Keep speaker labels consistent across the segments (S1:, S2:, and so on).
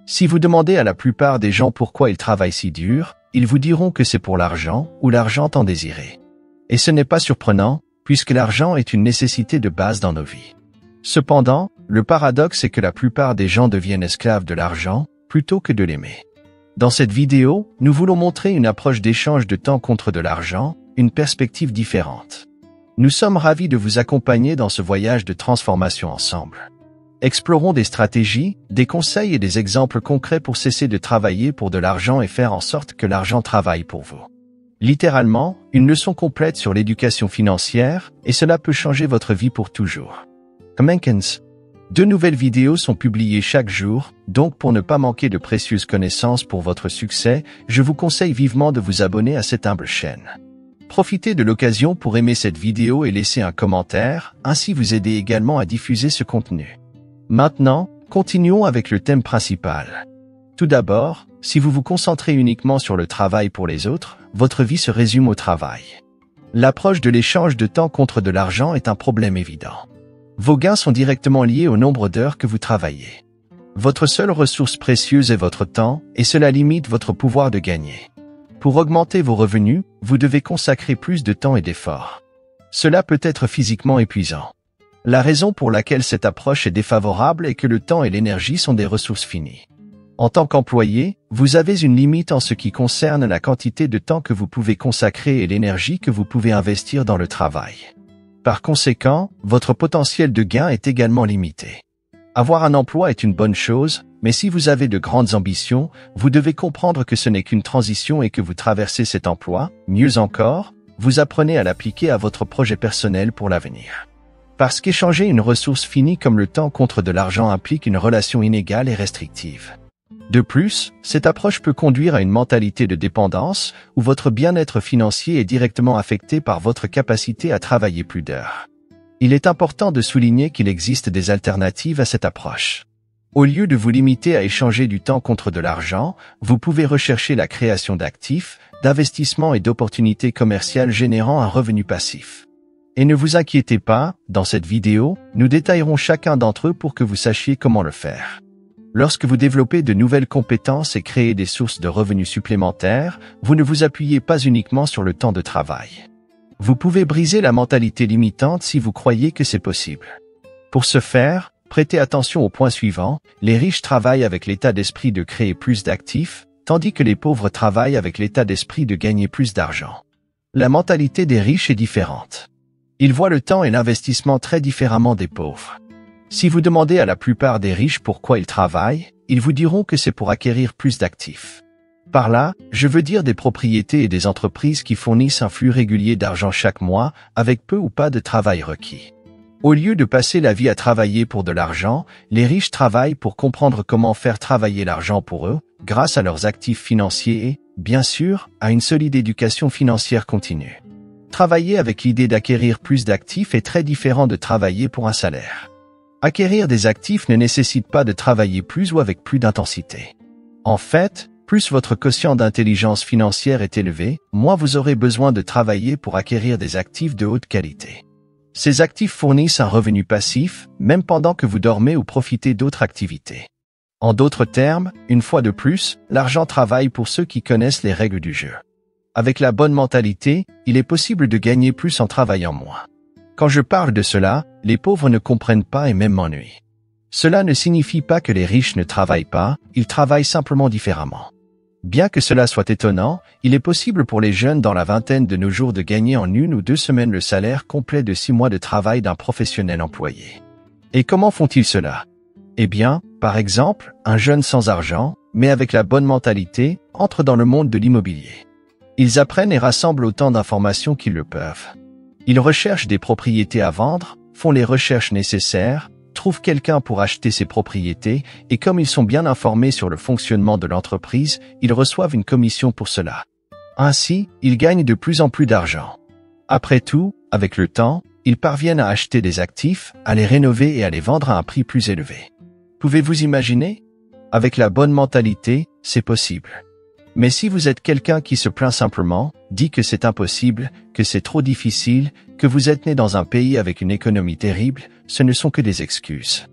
S1: Si vous demandez à la plupart des gens pourquoi ils travaillent si dur, ils vous diront que c'est pour l'argent ou l'argent tant désiré. Et ce n'est pas surprenant, puisque l'argent est une nécessité de base dans nos vies. Cependant, le paradoxe est que la plupart des gens deviennent esclaves de l'argent plutôt que de l'aimer. Dans cette vidéo, nous voulons montrer une approche d'échange de temps contre de l'argent, une perspective différente. Nous sommes ravis de vous accompagner dans ce voyage de transformation ensemble. Explorons des stratégies, des conseils et des exemples concrets pour cesser de travailler pour de l'argent et faire en sorte que l'argent travaille pour vous. Littéralement, une leçon complète sur l'éducation financière, et cela peut changer votre vie pour toujours. Commencons. 2 nouvelles vidéos sont publiées chaque jour, donc pour ne pas manquer de précieuses connaissances pour votre succès, je vous conseille vivement de vous abonner à cette humble chaîne. Profitez de l'occasion pour aimer cette vidéo et laisser un commentaire, ainsi vous aider également à diffuser ce contenu. Maintenant, continuons avec le thème principal. Tout d'abord, si vous vous concentrez uniquement sur le travail pour les autres, votre vie se résume au travail. L'approche de l'échange de temps contre de l'argent est un problème évident. Vos gains sont directement liés au nombre d'heures que vous travaillez. Votre seule ressource précieuse est votre temps, et cela limite votre pouvoir de gagner. Pour augmenter vos revenus, vous devez consacrer plus de temps et d'efforts. Cela peut être physiquement épuisant. La raison pour laquelle cette approche est défavorable est que le temps et l'énergie sont des ressources finies. En tant qu'employé, vous avez une limite en ce qui concerne la quantité de temps que vous pouvez consacrer et l'énergie que vous pouvez investir dans le travail. Par conséquent, votre potentiel de gain est également limité. Avoir un emploi est une bonne chose, mais si vous avez de grandes ambitions, vous devez comprendre que ce n'est qu'une transition et que vous traversez cet emploi. Mieux encore, vous apprenez à l'appliquer à votre projet personnel pour l'avenir. Parce qu'échanger une ressource finie comme le temps contre de l'argent implique une relation inégale et restrictive. De plus, cette approche peut conduire à une mentalité de dépendance, où votre bien-être financier est directement affecté par votre capacité à travailler plus d'heures. Il est important de souligner qu'il existe des alternatives à cette approche. Au lieu de vous limiter à échanger du temps contre de l'argent, vous pouvez rechercher la création d'actifs, d'investissements et d'opportunités commerciales générant un revenu passif. Et ne vous inquiétez pas, dans cette vidéo, nous détaillerons chacun d'entre eux pour que vous sachiez comment le faire. Lorsque vous développez de nouvelles compétences et créez des sources de revenus supplémentaires, vous ne vous appuyez pas uniquement sur le temps de travail. Vous pouvez briser la mentalité limitante si vous croyez que c'est possible. Pour ce faire, prêtez attention au point suivant, les riches travaillent avec l'état d'esprit de créer plus d'actifs, tandis que les pauvres travaillent avec l'état d'esprit de gagner plus d'argent. La mentalité des riches est différente. Ils voient le temps et l'investissement très différemment des pauvres. Si vous demandez à la plupart des riches pourquoi ils travaillent, ils vous diront que c'est pour acquérir plus d'actifs. Par là, je veux dire des propriétés et des entreprises qui fournissent un flux régulier d'argent chaque mois, avec peu ou pas de travail requis. Au lieu de passer la vie à travailler pour de l'argent, les riches travaillent pour comprendre comment faire travailler l'argent pour eux, grâce à leurs actifs financiers et, bien sûr, à une solide éducation financière continue. Travailler avec l'idée d'acquérir plus d'actifs est très différent de travailler pour un salaire. Acquérir des actifs ne nécessite pas de travailler plus ou avec plus d'intensité. En fait, plus votre quotient d'intelligence financière est élevé, moins vous aurez besoin de travailler pour acquérir des actifs de haute qualité. Ces actifs fournissent un revenu passif, même pendant que vous dormez ou profitez d'autres activités. En d'autres termes, une fois de plus, l'argent travaille pour ceux qui connaissent les règles du jeu. Avec la bonne mentalité, il est possible de gagner plus en travaillant moins. Quand je parle de cela, les pauvres ne comprennent pas et même m'ennuient. Cela ne signifie pas que les riches ne travaillent pas, ils travaillent simplement différemment. Bien que cela soit étonnant, il est possible pour les jeunes dans la vingtaine de nos jours de gagner en 1 ou 2 semaines le salaire complet de 6 mois de travail d'un professionnel employé. Et comment font-ils cela? Eh bien, par exemple, un jeune sans argent, mais avec la bonne mentalité, entre dans le monde de l'immobilier. Ils apprennent et rassemblent autant d'informations qu'ils le peuvent. Ils recherchent des propriétés à vendre, font les recherches nécessaires, trouvent quelqu'un pour acheter ces propriétés, et comme ils sont bien informés sur le fonctionnement de l'entreprise, ils reçoivent une commission pour cela. Ainsi, ils gagnent de plus en plus d'argent. Après tout, avec le temps, ils parviennent à acheter des actifs, à les rénover et à les vendre à un prix plus élevé. Pouvez-vous imaginer? Avec la bonne mentalité, c'est possible. Mais si vous êtes quelqu'un qui se plaint simplement, dit que c'est impossible, que c'est trop difficile, que vous êtes né dans un pays avec une économie terrible, ce ne sont que des excuses.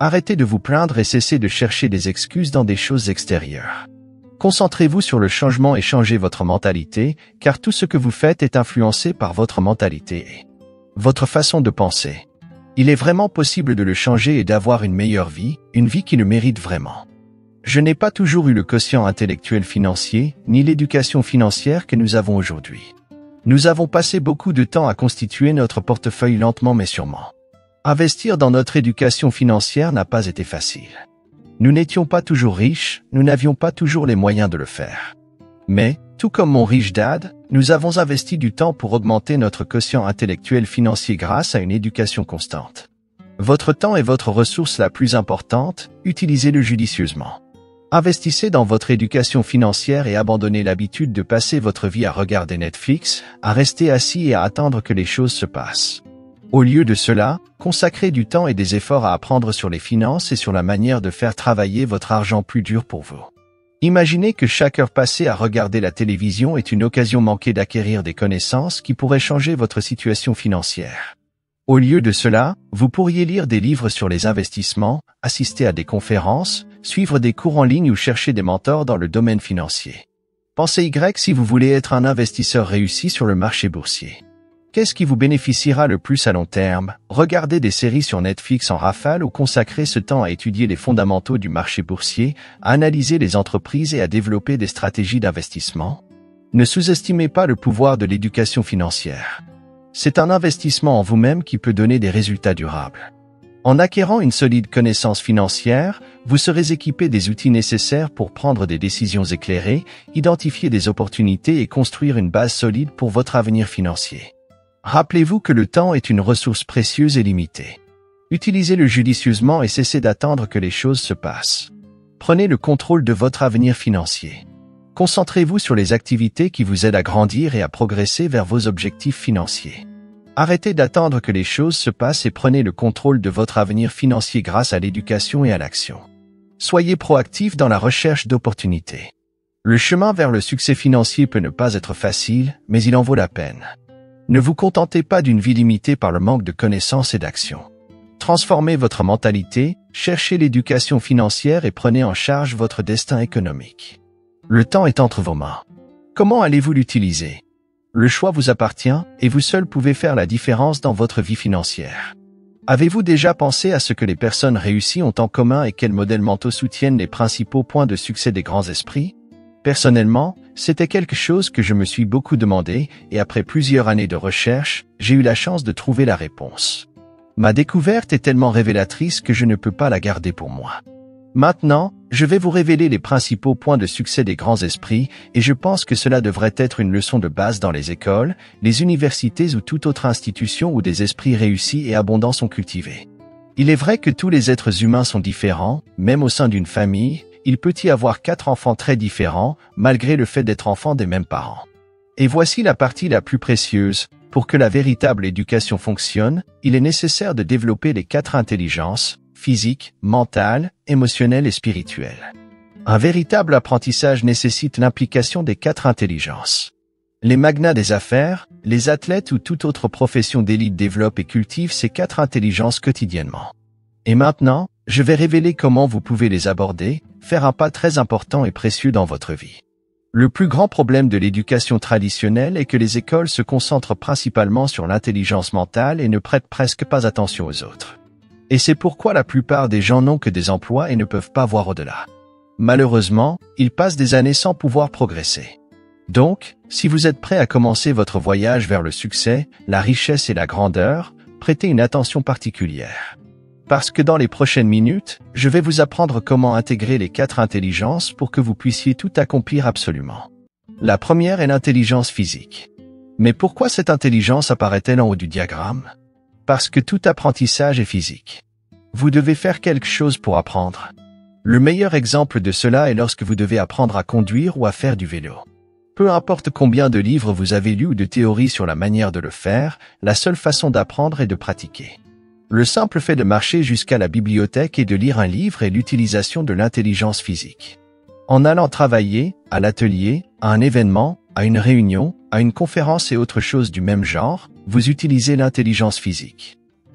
S1: Arrêtez de vous plaindre et cessez de chercher des excuses dans des choses extérieures. Concentrez-vous sur le changement et changez votre mentalité, car tout ce que vous faites est influencé par votre mentalité et votre façon de penser. Il est vraiment possible de le changer et d'avoir une meilleure vie, une vie qui le mérite vraiment. Je n'ai pas toujours eu le quotient intellectuel financier, ni l'éducation financière que nous avons aujourd'hui. Nous avons passé beaucoup de temps à constituer notre portefeuille lentement mais sûrement. Investir dans notre éducation financière n'a pas été facile. Nous n'étions pas toujours riches, nous n'avions pas toujours les moyens de le faire. Mais, tout comme mon riche dad, nous avons investi du temps pour augmenter notre quotient intellectuel financier grâce à une éducation constante. Votre temps est votre ressource la plus importante, utilisez-le judicieusement. Investissez dans votre éducation financière et abandonnez l'habitude de passer votre vie à regarder Netflix, à rester assis et à attendre que les choses se passent. Au lieu de cela, consacrez du temps et des efforts à apprendre sur les finances et sur la manière de faire travailler votre argent plus dur pour vous. Imaginez que chaque heure passée à regarder la télévision est une occasion manquée d'acquérir des connaissances qui pourraient changer votre situation financière. Au lieu de cela, vous pourriez lire des livres sur les investissements, assister à des conférences, suivre des cours en ligne ou chercher des mentors dans le domaine financier. Pensez Y si vous voulez être un investisseur réussi sur le marché boursier. Qu'est-ce qui vous bénéficiera le plus à long terme? Regardez des séries sur Netflix en rafale ou consacrer ce temps à étudier les fondamentaux du marché boursier, à analyser les entreprises et à développer des stratégies d'investissement? Ne sous-estimez pas le pouvoir de l'éducation financière. C'est un investissement en vous-même qui peut donner des résultats durables. En acquérant une solide connaissance financière, vous serez équipé des outils nécessaires pour prendre des décisions éclairées, identifier des opportunités et construire une base solide pour votre avenir financier. Rappelez-vous que le temps est une ressource précieuse et limitée. Utilisez-le judicieusement et cessez d'attendre que les choses se passent. Prenez le contrôle de votre avenir financier. Concentrez-vous sur les activités qui vous aident à grandir et à progresser vers vos objectifs financiers. Arrêtez d'attendre que les choses se passent et prenez le contrôle de votre avenir financier grâce à l'éducation et à l'action. Soyez proactif dans la recherche d'opportunités. Le chemin vers le succès financier peut ne pas être facile, mais il en vaut la peine. Ne vous contentez pas d'une vie limitée par le manque de connaissances et d'action. Transformez votre mentalité, cherchez l'éducation financière et prenez en charge votre destin économique. Le temps est entre vos mains. Comment allez-vous l'utiliser? Le choix vous appartient et vous seul pouvez faire la différence dans votre vie financière. Avez-vous déjà pensé à ce que les personnes réussies ont en commun et quels modèles mentaux soutiennent les principaux points de succès des grands esprits? Personnellement, c'était quelque chose que je me suis beaucoup demandé et après plusieurs années de recherche, j'ai eu la chance de trouver la réponse. Ma découverte est tellement révélatrice que je ne peux pas la garder pour moi. Maintenant, je vais vous révéler les principaux points de succès des grands esprits et je pense que cela devrait être une leçon de base dans les écoles, les universités ou toute autre institution où des esprits réussis et abondants sont cultivés. Il est vrai que tous les êtres humains sont différents, même au sein d'une famille, il peut y avoir 4 enfants très différents, malgré le fait d'être enfants des mêmes parents. Et voici la partie la plus précieuse. Pour que la véritable éducation fonctionne, il est nécessaire de développer les 4 intelligences, physique, mentale, émotionnelle et spirituelle. Un véritable apprentissage nécessite l'implication des 4 intelligences. Les magnats des affaires, les athlètes ou toute autre profession d'élite développent et cultivent ces 4 intelligences quotidiennement. Et maintenant, je vais révéler comment vous pouvez les aborder, faire un pas très important et précieux dans votre vie. Le plus grand problème de l'éducation traditionnelle est que les écoles se concentrent principalement sur l'intelligence mentale et ne prêtent presque pas attention aux autres. Et c'est pourquoi la plupart des gens n'ont que des emplois et ne peuvent pas voir au-delà. Malheureusement, ils passent des années sans pouvoir progresser. Donc, si vous êtes prêt à commencer votre voyage vers le succès, la richesse et la grandeur, prêtez une attention particulière. Parce que dans les prochaines minutes, je vais vous apprendre comment intégrer les 4 intelligences pour que vous puissiez tout accomplir absolument. La première est l'intelligence physique. Mais pourquoi cette intelligence apparaît-elle en haut du diagramme? Parce que tout apprentissage est physique. Vous devez faire quelque chose pour apprendre. Le meilleur exemple de cela est lorsque vous devez apprendre à conduire ou à faire du vélo. Peu importe combien de livres vous avez lus ou de théories sur la manière de le faire, la seule façon d'apprendre est de pratiquer. Le simple fait de marcher jusqu'à la bibliothèque et de lire un livre est l'utilisation de l'intelligence physique. En allant travailler, à l'atelier, à un événement, à une réunion, à une conférence et autres choses du même genre, vous utilisez l'intelligence physique.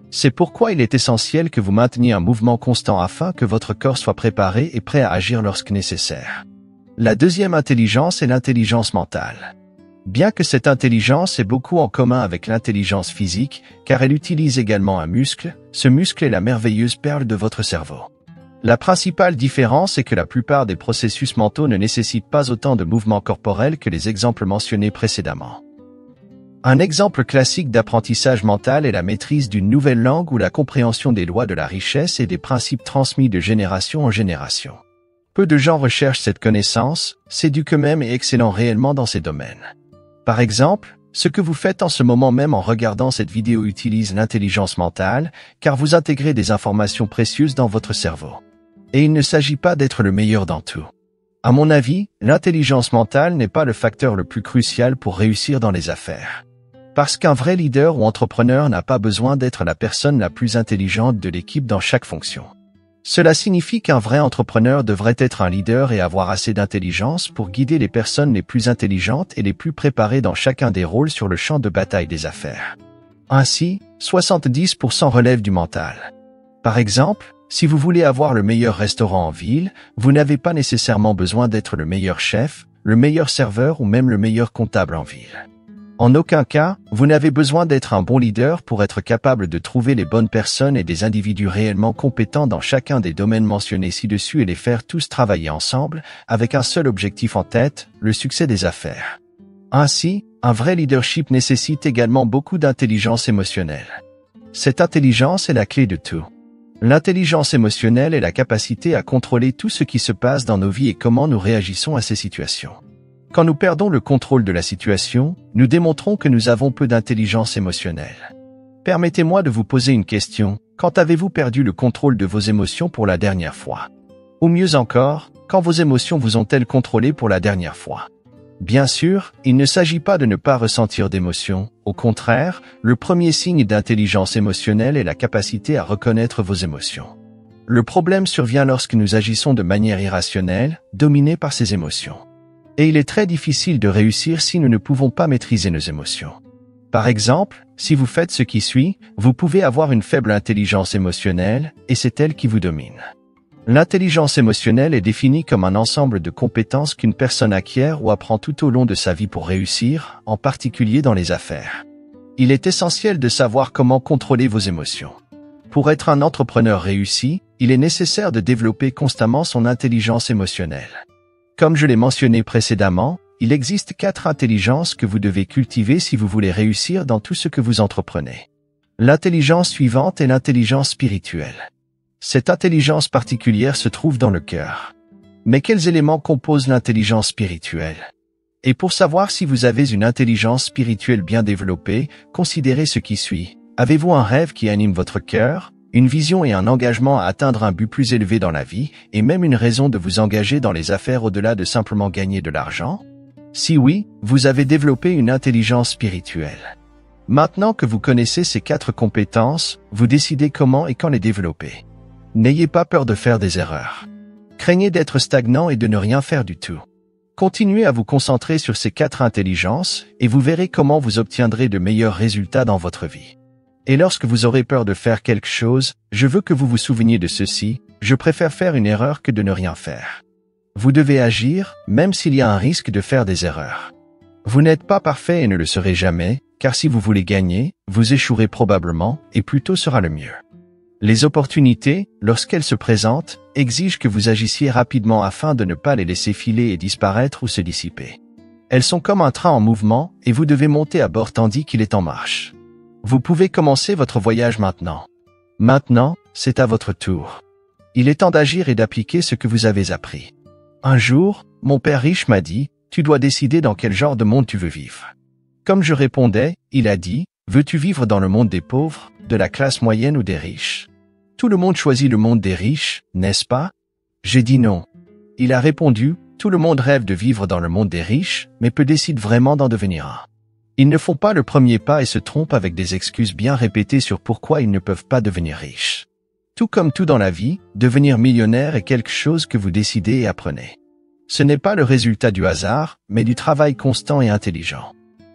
S1: C'est pourquoi il est essentiel que vous mainteniez un mouvement constant afin que votre corps soit préparé et prêt à agir lorsque nécessaire. La deuxième intelligence est l'intelligence mentale. Bien que cette intelligence ait beaucoup en commun avec l'intelligence physique, car elle utilise également un muscle, ce muscle est la merveilleuse perle de votre cerveau. La principale différence est que la plupart des processus mentaux ne nécessitent pas autant de mouvements corporels que les exemples mentionnés précédemment. Un exemple classique d'apprentissage mental est la maîtrise d'une nouvelle langue ou la compréhension des lois de la richesse et des principes transmis de génération en génération. Peu de gens recherchent cette connaissance, s'éduquent eux-mêmes et excellent réellement dans ces domaines. Par exemple, ce que vous faites en ce moment même en regardant cette vidéo utilise l'intelligence mentale, car vous intégrez des informations précieuses dans votre cerveau. Et il ne s'agit pas d'être le meilleur dans tout. À mon avis, l'intelligence mentale n'est pas le facteur le plus crucial pour réussir dans les affaires. Parce qu'un vrai leader ou entrepreneur n'a pas besoin d'être la personne la plus intelligente de l'équipe dans chaque fonction. Cela signifie qu'un vrai entrepreneur devrait être un leader et avoir assez d'intelligence pour guider les personnes les plus intelligentes et les plus préparées dans chacun des rôles sur le champ de bataille des affaires. Ainsi, 70% relève du mental. Par exemple, si vous voulez avoir le meilleur restaurant en ville, vous n'avez pas nécessairement besoin d'être le meilleur chef, le meilleur serveur ou même le meilleur comptable en ville. En aucun cas, vous n'avez besoin d'être un bon leader pour être capable de trouver les bonnes personnes et des individus réellement compétents dans chacun des domaines mentionnés ci-dessus et les faire tous travailler ensemble, avec un seul objectif en tête, le succès des affaires. Ainsi, un vrai leadership nécessite également beaucoup d'intelligence émotionnelle. Cette intelligence est la clé de tout. L'intelligence émotionnelle est la capacité à contrôler tout ce qui se passe dans nos vies et comment nous réagissons à ces situations. Quand nous perdons le contrôle de la situation, nous démontrons que nous avons peu d'intelligence émotionnelle. Permettez-moi de vous poser une question. Quand avez-vous perdu le contrôle de vos émotions pour la dernière fois? Ou mieux encore, quand vos émotions vous ont-elles contrôlé pour la dernière fois? Bien sûr, il ne s'agit pas de ne pas ressentir d'émotions. Au contraire, le premier signe d'intelligence émotionnelle est la capacité à reconnaître vos émotions. Le problème survient lorsque nous agissons de manière irrationnelle, dominés par ces émotions. Et il est très difficile de réussir si nous ne pouvons pas maîtriser nos émotions. Par exemple, si vous faites ce qui suit, vous pouvez avoir une faible intelligence émotionnelle, et c'est elle qui vous domine. L'intelligence émotionnelle est définie comme un ensemble de compétences qu'une personne acquiert ou apprend tout au long de sa vie pour réussir, en particulier dans les affaires. Il est essentiel de savoir comment contrôler vos émotions. Pour être un entrepreneur réussi, il est nécessaire de développer constamment son intelligence émotionnelle. Comme je l'ai mentionné précédemment, il existe 4 intelligences que vous devez cultiver si vous voulez réussir dans tout ce que vous entreprenez. L'intelligence suivante est l'intelligence spirituelle. Cette intelligence particulière se trouve dans le cœur. Mais quels éléments composent l'intelligence spirituelle? Et pour savoir si vous avez une intelligence spirituelle bien développée, considérez ce qui suit. Avez-vous un rêve qui anime votre cœur? Une vision et un engagement à atteindre un but plus élevé dans la vie, et même une raison de vous engager dans les affaires au-delà de simplement gagner de l'argent? Si oui, vous avez développé une intelligence spirituelle. Maintenant que vous connaissez ces 4 compétences, vous décidez comment et quand les développer. N'ayez pas peur de faire des erreurs. Craignez d'être stagnant et de ne rien faire du tout. Continuez à vous concentrer sur ces 4 intelligences, et vous verrez comment vous obtiendrez de meilleurs résultats dans votre vie. Et lorsque vous aurez peur de faire quelque chose, je veux que vous vous souveniez de ceci, je préfère faire une erreur que de ne rien faire. Vous devez agir, même s'il y a un risque de faire des erreurs. Vous n'êtes pas parfait et ne le serez jamais, car si vous voulez gagner, vous échouerez probablement, et plus tôt sera le mieux. Les opportunités, lorsqu'elles se présentent, exigent que vous agissiez rapidement afin de ne pas les laisser filer et disparaître ou se dissiper. Elles sont comme un train en mouvement, et vous devez monter à bord tandis qu'il est en marche. Vous pouvez commencer votre voyage maintenant. Maintenant, c'est à votre tour. Il est temps d'agir et d'appliquer ce que vous avez appris. Un jour, mon père riche m'a dit, « Tu dois décider dans quel genre de monde tu veux vivre. » Comme je répondais, il a dit, « Veux-tu vivre dans le monde des pauvres, de la classe moyenne ou des riches? Tout le monde choisit le monde des riches, n'est-ce pas? » J'ai dit non. Il a répondu, « Tout le monde rêve de vivre dans le monde des riches, mais peu décide vraiment d'en devenir un. » Ils ne font pas le premier pas et se trompent avec des excuses bien répétées sur pourquoi ils ne peuvent pas devenir riches. Tout comme tout dans la vie, devenir millionnaire est quelque chose que vous décidez et apprenez. Ce n'est pas le résultat du hasard, mais du travail constant et intelligent.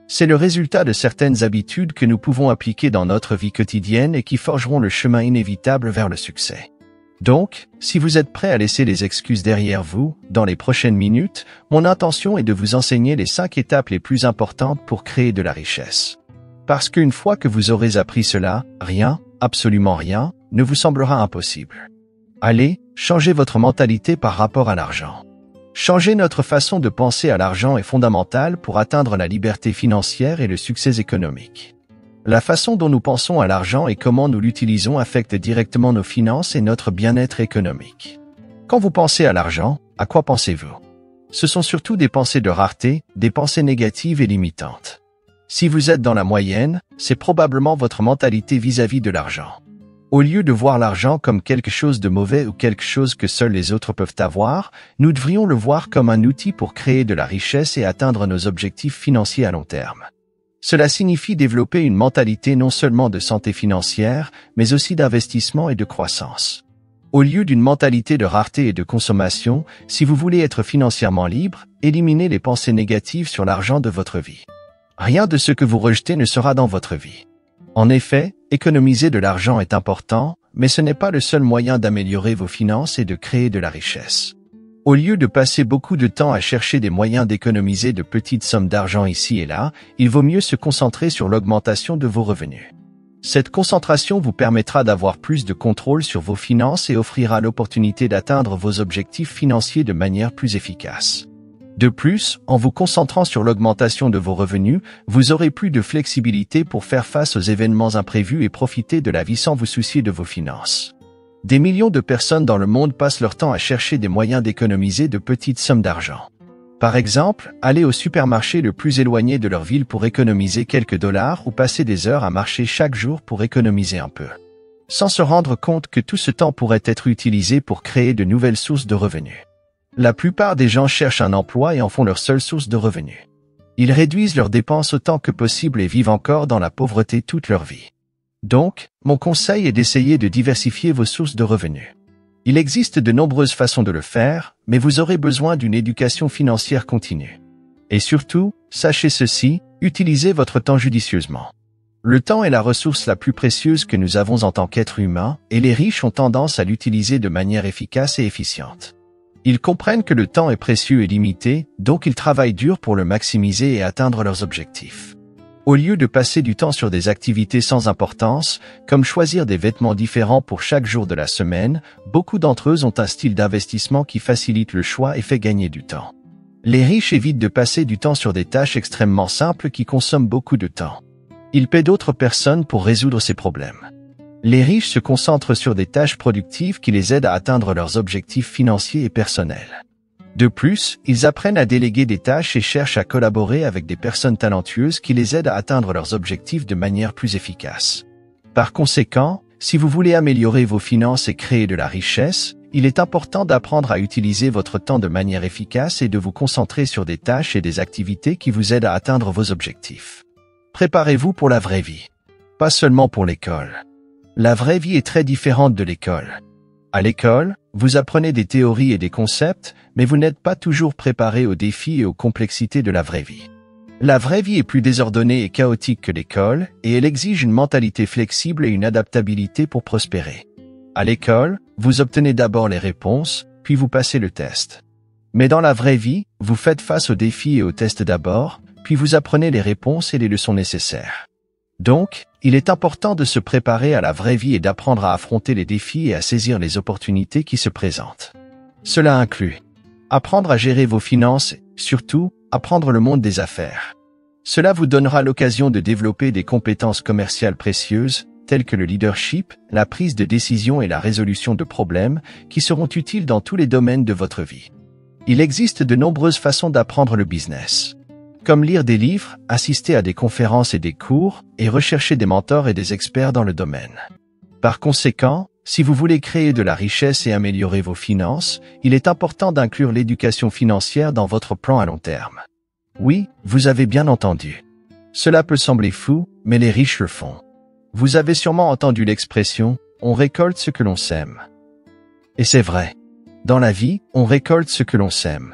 S1: C'est le résultat de certaines habitudes que nous pouvons appliquer dans notre vie quotidienne et qui forgeront le chemin inévitable vers le succès. Donc, si vous êtes prêt à laisser les excuses derrière vous, dans les prochaines minutes, mon intention est de vous enseigner les 5 étapes les plus importantes pour créer de la richesse. Parce qu'une fois que vous aurez appris cela, rien, absolument rien, ne vous semblera impossible. Allez, changez votre mentalité par rapport à l'argent. Changer notre façon de penser à l'argent est fondamental pour atteindre la liberté financière et le succès économique. La façon dont nous pensons à l'argent et comment nous l'utilisons affecte directement nos finances et notre bien-être économique. Quand vous pensez à l'argent, à quoi pensez-vous? Ce sont surtout des pensées de rareté, des pensées négatives et limitantes. Si vous êtes dans la moyenne, c'est probablement votre mentalité vis-à-vis de l'argent. Au lieu de voir l'argent comme quelque chose de mauvais ou quelque chose que seuls les autres peuvent avoir, nous devrions le voir comme un outil pour créer de la richesse et atteindre nos objectifs financiers à long terme. Cela signifie développer une mentalité non seulement de santé financière, mais aussi d'investissement et de croissance. Au lieu d'une mentalité de rareté et de consommation, si vous voulez être financièrement libre, éliminez les pensées négatives sur l'argent de votre vie. Rien de ce que vous rejetez ne sera dans votre vie. En effet, économiser de l'argent est important, mais ce n'est pas le seul moyen d'améliorer vos finances et de créer de la richesse. Au lieu de passer beaucoup de temps à chercher des moyens d'économiser de petites sommes d'argent ici et là, il vaut mieux se concentrer sur l'augmentation de vos revenus. Cette concentration vous permettra d'avoir plus de contrôle sur vos finances et offrira l'opportunité d'atteindre vos objectifs financiers de manière plus efficace. De plus, en vous concentrant sur l'augmentation de vos revenus, vous aurez plus de flexibilité pour faire face aux événements imprévus et profiter de la vie sans vous soucier de vos finances. Des millions de personnes dans le monde passent leur temps à chercher des moyens d'économiser de petites sommes d'argent. Par exemple, aller au supermarché le plus éloigné de leur ville pour économiser quelques dollars ou passer des heures à marcher chaque jour pour économiser un peu. Sans se rendre compte que tout ce temps pourrait être utilisé pour créer de nouvelles sources de revenus. La plupart des gens cherchent un emploi et en font leur seule source de revenus. Ils réduisent leurs dépenses autant que possible et vivent encore dans la pauvreté toute leur vie. Donc, mon conseil est d'essayer de diversifier vos sources de revenus. Il existe de nombreuses façons de le faire, mais vous aurez besoin d'une éducation financière continue. Et surtout, sachez ceci, utilisez votre temps judicieusement. Le temps est la ressource la plus précieuse que nous avons en tant qu'êtres humains, et les riches ont tendance à l'utiliser de manière efficace et efficiente. Ils comprennent que le temps est précieux et limité, donc ils travaillent dur pour le maximiser et atteindre leurs objectifs. Au lieu de passer du temps sur des activités sans importance, comme choisir des vêtements différents pour chaque jour de la semaine, beaucoup d'entre eux ont un style d'investissement qui facilite le choix et fait gagner du temps. Les riches évitent de passer du temps sur des tâches extrêmement simples qui consomment beaucoup de temps. Ils paient d'autres personnes pour résoudre ces problèmes. Les riches se concentrent sur des tâches productives qui les aident à atteindre leurs objectifs financiers et personnels. De plus, ils apprennent à déléguer des tâches et cherchent à collaborer avec des personnes talentueuses qui les aident à atteindre leurs objectifs de manière plus efficace. Par conséquent, si vous voulez améliorer vos finances et créer de la richesse, il est important d'apprendre à utiliser votre temps de manière efficace et de vous concentrer sur des tâches et des activités qui vous aident à atteindre vos objectifs. Préparez-vous pour la vraie vie. Pas seulement pour l'école. La vraie vie est très différente de l'école. À l'école, vous apprenez des théories et des concepts, mais vous n'êtes pas toujours préparé aux défis et aux complexités de la vraie vie. La vraie vie est plus désordonnée et chaotique que l'école, et elle exige une mentalité flexible et une adaptabilité pour prospérer. À l'école, vous obtenez d'abord les réponses, puis vous passez le test. Mais dans la vraie vie, vous faites face aux défis et aux tests d'abord, puis vous apprenez les réponses et les leçons nécessaires. Donc, il est important de se préparer à la vraie vie et d'apprendre à affronter les défis et à saisir les opportunités qui se présentent. Cela inclut apprendre à gérer vos finances et, surtout, apprendre le monde des affaires. Cela vous donnera l'occasion de développer des compétences commerciales précieuses, telles que le leadership, la prise de décision et la résolution de problèmes, qui seront utiles dans tous les domaines de votre vie. Il existe de nombreuses façons d'apprendre le business. Comme lire des livres, assister à des conférences et des cours, et rechercher des mentors et des experts dans le domaine. Par conséquent, si vous voulez créer de la richesse et améliorer vos finances, il est important d'inclure l'éducation financière dans votre plan à long terme. Oui, vous avez bien entendu. Cela peut sembler fou, mais les riches le font. Vous avez sûrement entendu l'expression « on récolte ce que l'on sème ». Et c'est vrai. Dans la vie, on récolte ce que l'on sème.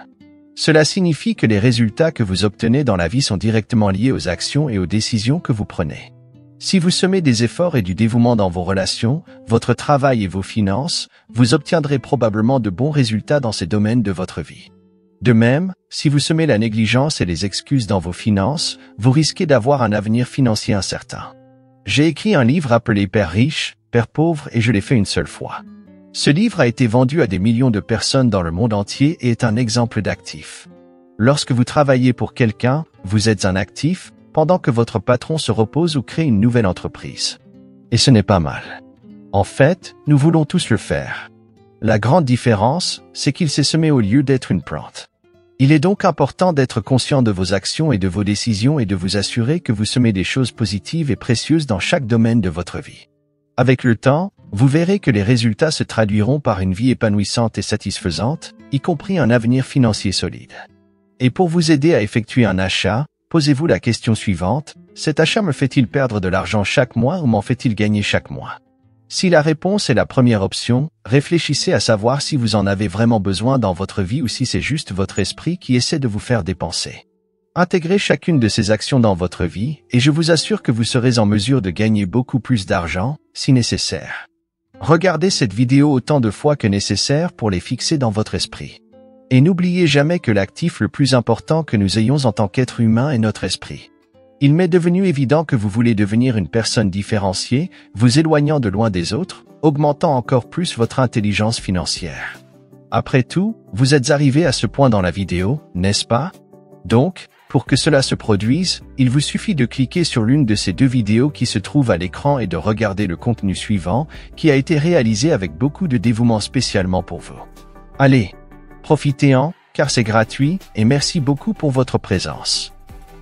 S1: Cela signifie que les résultats que vous obtenez dans la vie sont directement liés aux actions et aux décisions que vous prenez. Si vous semez des efforts et du dévouement dans vos relations, votre travail et vos finances, vous obtiendrez probablement de bons résultats dans ces domaines de votre vie. De même, si vous semez la négligence et les excuses dans vos finances, vous risquez d'avoir un avenir financier incertain. J'ai écrit un livre appelé Père riche, Père pauvre et je l'ai fait une seule fois. Ce livre a été vendu à des millions de personnes dans le monde entier et est un exemple d'actif. Lorsque vous travaillez pour quelqu'un, vous êtes un actif, pendant que votre patron se repose ou crée une nouvelle entreprise. Et ce n'est pas mal. En fait, nous voulons tous le faire. La grande différence, c'est qu'il s'est semé au lieu d'être une plante. Il est donc important d'être conscient de vos actions et de vos décisions et de vous assurer que vous semez des choses positives et précieuses dans chaque domaine de votre vie. Avec le temps, vous verrez que les résultats se traduiront par une vie épanouissante et satisfaisante, y compris un avenir financier solide. Et pour vous aider à effectuer un achat, posez-vous la question suivante, cet achat me fait-il perdre de l'argent chaque mois ou m'en fait-il gagner chaque mois? Si la réponse est la première option, réfléchissez à savoir si vous en avez vraiment besoin dans votre vie ou si c'est juste votre esprit qui essaie de vous faire dépenser. Intégrez chacune de ces actions dans votre vie et je vous assure que vous serez en mesure de gagner beaucoup plus d'argent, si nécessaire. Regardez cette vidéo autant de fois que nécessaire pour les fixer dans votre esprit. Et n'oubliez jamais que l'actif le plus important que nous ayons en tant qu'être humain est notre esprit. Il m'est devenu évident que vous voulez devenir une personne différenciée, vous éloignant de loin des autres, augmentant encore plus votre intelligence financière. Après tout, vous êtes arrivé à ce point dans la vidéo, n'est-ce pas? Donc, pour que cela se produise, il vous suffit de cliquer sur l'une de ces deux vidéos qui se trouvent à l'écran et de regarder le contenu suivant, qui a été réalisé avec beaucoup de dévouement spécialement pour vous. Allez! Profitez-en, car c'est gratuit, et merci beaucoup pour votre présence.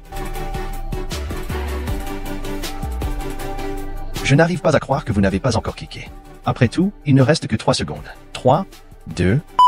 S1: Je n'arrive pas à croire que vous n'avez pas encore cliqué. Après tout, il ne reste que 3 secondes. 3, 2...